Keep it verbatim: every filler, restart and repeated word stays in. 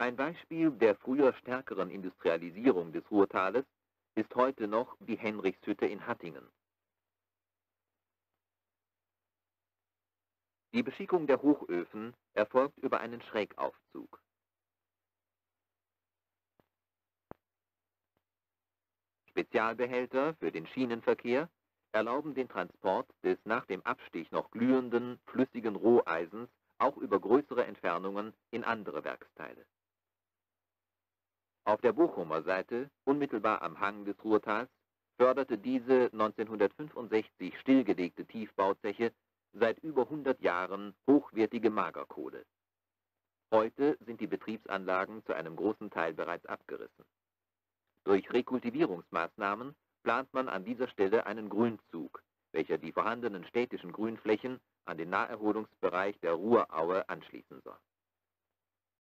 Ein Beispiel der früher stärkeren Industrialisierung des Ruhrtales ist heute noch die Henrichshütte in Hattingen. Die Beschickung der Hochöfen erfolgt über einen Schrägaufzug. Spezialbehälter für den Schienenverkehr erlauben den Transport des nach dem Abstich noch glühenden, flüssigen Roheisens auch über größere Entfernungen in andere Werksteile. Auf der Bochumer Seite, unmittelbar am Hang des Ruhrtals, förderte diese neunzehnhundertfünfundsechzig stillgelegte Tiefbauzeche seit über hundert Jahren hochwertige Magerkohle. Heute sind die Betriebsanlagen zu einem großen Teil bereits abgerissen. Durch Rekultivierungsmaßnahmen plant man an dieser Stelle einen Grünzug, welcher die vorhandenen städtischen Grünflächen an den Naherholungsbereich der Ruhraue anschließen soll.